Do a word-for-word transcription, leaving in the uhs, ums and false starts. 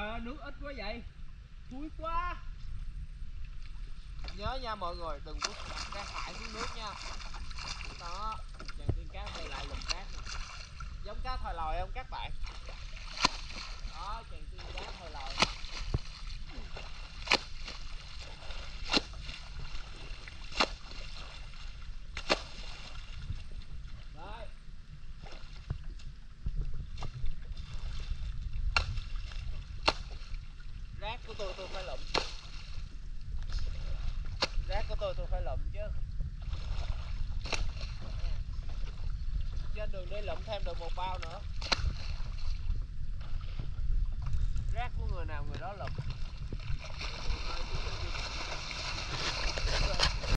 Trời ơi, nước ít quá vậy. Thúi quá. Nhớ nha mọi người, đừng có rác thải xuống nước nha. Đó, chàng tiên cá quay lại lùm rác nè. Giống cá thòi lòi không các bạn? Đó, chàng tiên cá thòi lòi. Đấy. Rác của tôi tôi phải lụm. Rác của tôi tôi phải lụm chứ. Trên đường đi lụm thêm được một bao nữa. Rác của người nào người đó lụm.